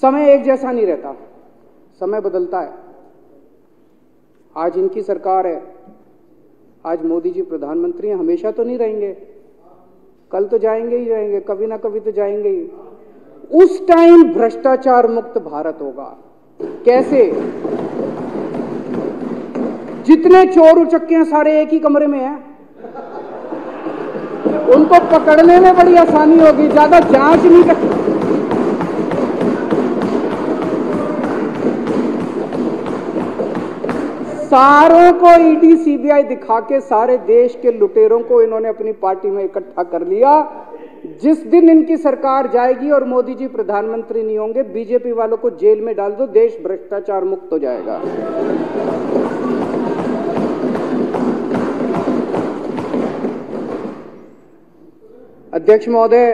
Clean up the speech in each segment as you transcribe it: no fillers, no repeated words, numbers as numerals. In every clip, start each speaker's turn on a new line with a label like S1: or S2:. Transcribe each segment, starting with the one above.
S1: समय एक जैसा नहीं रहता, समय बदलता है। आज इनकी सरकार है, आज मोदी जी प्रधानमंत्री हैं, हमेशा तो नहीं रहेंगे, कल तो जाएंगे ही जाएंगे, कभी ना कभी तो जाएंगे ही। उस टाइम भ्रष्टाचार मुक्त भारत होगा। कैसे? जितने चोर उचक्के हैं सारे एक ही कमरे में हैं, उनको पकड़ने में बड़ी आसानी होगी, ज्यादा जांच नहीं करनी। सारों को ईडी सीबीआई दिखा के सारे देश के लुटेरों को इन्होंने अपनी पार्टी में इकट्ठा कर लिया। जिस दिन इनकी सरकार जाएगी और मोदी जी प्रधानमंत्री नहीं होंगे, बीजेपी वालों को जेल में डाल दो, देश भ्रष्टाचार मुक्त हो जाएगा। अध्यक्ष महोदय,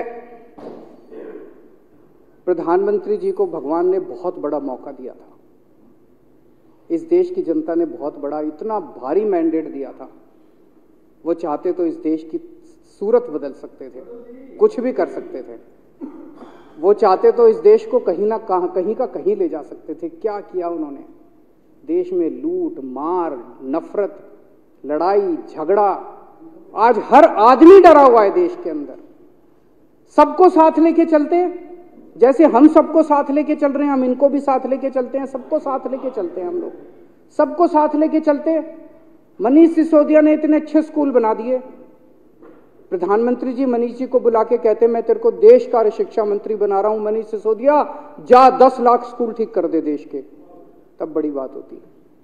S1: प्रधानमंत्री जी को भगवान ने बहुत बड़ा मौका दिया था। इस देश की जनता ने बहुत बड़ा, इतना भारी मैंडेट दिया था। वो चाहते तो इस देश की सूरत बदल सकते थे, कुछ भी कर सकते थे। वो चाहते तो इस देश को कहीं ना कहीं का कहीं ले जा सकते थे। क्या किया उन्होंने? देश में लूट, मार, नफरत, लड़ाई, झगड़ा। आज हर आदमी डरा हुआ है देश के अंदर। सबको साथ लेके चलते, जैसे हम सबको साथ लेके चल रहे हैं, हम इनको भी साथ लेके चलते हैं, सबको साथ लेके चलते हैं हम लोग, सबको साथ लेके चलते। मनीष सिसोदिया ने इतने अच्छे स्कूल बना दिए। प्रधानमंत्री जी मनीष जी को बुला के कहते, मैं तेरे को देश कार्य शिक्षा मंत्री बना रहा हूं मनीष सिसोदिया, जा 10 लाख स्कूल ठीक कर दे देश के। तब बड़ी बात होती है।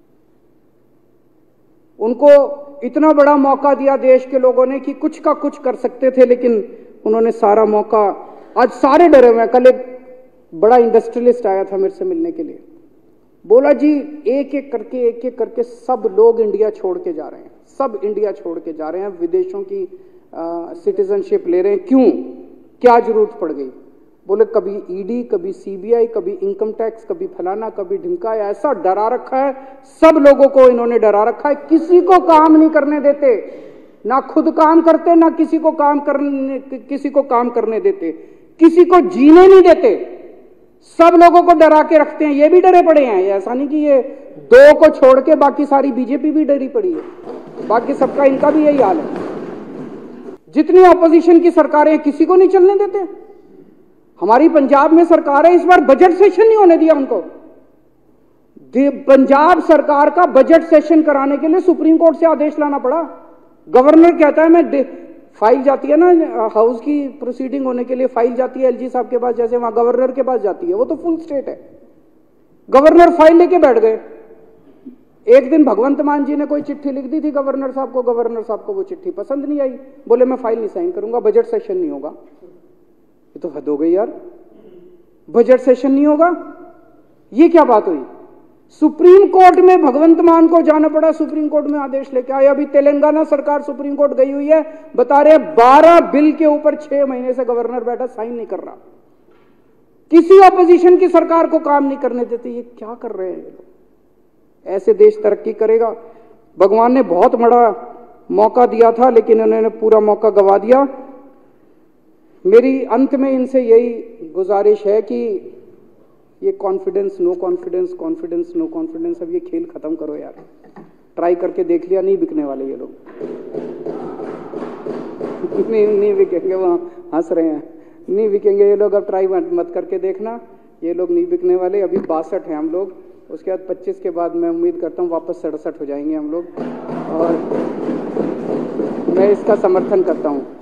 S1: उनको इतना बड़ा मौका दिया देश के लोगों ने कि कुछ का कुछ कर सकते थे, लेकिन उन्होंने सारा मौका, आज सारे डरे हुए हैं। कल एक बड़ा इंडस्ट्रियलिस्ट आया था मेरे से मिलने के लिए, बोला जी एक एक करके सब लोग इंडिया छोड़ के जा रहे हैं, सब इंडिया छोड़ के जा रहे हैं, विदेशों की सिटीजनशिप ले रहे हैं। क्यों? क्या जरूरत पड़ गई? बोले कभी ईडी, कभी सीबीआई, कभी इनकम टैक्स, कभी फलाना, कभी ढिमका। ऐसा डरा रखा है, सब लोगों को इन्होंने डरा रखा है। किसी को काम नहीं करने देते, ना खुद काम करते, ना किसी को काम करने देते, किसी को जीने नहीं देते, सब लोगों को डरा के रखते हैं। ये भी डरे पड़े हैं। ऐसा नहीं कि ये 2 को छोड़ के बाकी सारी बीजेपी भी डरी पड़ी है, बाकी सबका इनका भी यही हाल है। जितनी ऑपोजिशन की सरकारें किसी को नहीं चलने देते। हमारी पंजाब में सरकार है, इस बार बजट सेशन नहीं होने दिया उनको। पंजाब सरकार का बजट सेशन कराने के लिए सुप्रीम कोर्ट से आदेश लाना पड़ा। गवर्नर कहता है, मैं फाइल जाती है ना हाउस की प्रोसीडिंग होने के लिए, फाइल जाती है एलजी साहब के पास, जैसे वहां गवर्नर के पास जाती है, वो तो फुल स्टेट है। गवर्नर फाइल लेके बैठ गए। एक दिन भगवंत मान जी ने कोई चिट्ठी लिख दी थी गवर्नर साहब को, गवर्नर साहब को वो चिट्ठी पसंद नहीं आई, बोले मैं फाइल नहीं साइन करूंगा, बजट सेशन नहीं होगा। ये तो हद हो गई यार, बजट सेशन नहीं होगा, ये क्या बात हुई? सुप्रीम कोर्ट में भगवंत मान को जाना पड़ा, सुप्रीम कोर्ट में आदेश लेके आए। अभी तेलंगाना सरकार सुप्रीम कोर्ट गई हुई है, बता रहे 12 बिल के ऊपर 6 महीने से गवर्नर बैठा, साइन नहीं कर रहा। किसी ऑपोजिशन की सरकार को काम नहीं करने देते। ये क्या कर रहे हैं ये लोग? ऐसे देश तरक्की करेगा? भगवान ने बहुत बड़ा मौका दिया था, लेकिन उन्होंने पूरा मौका गवा दिया। मेरी अंत में इनसे यही गुजारिश है कि ये confidence, no confidence, confidence, no confidence, अब ये खेल खत्म करो यार। ट्राई करके देख लिया, नहीं बिकने वाले ये लोग। नहीं बिकेंगे, वहां हंस रहे हैं, नहीं बिकेंगे ये लोग। अब ट्राई मत करके देखना, ये लोग नहीं बिकने वाले। अभी 62 हैं हम लोग, उसके बाद 25 के बाद मैं उम्मीद करता हूँ वापस 67 हो जाएंगे हम लोग, और मैं इसका समर्थन करता हूँ।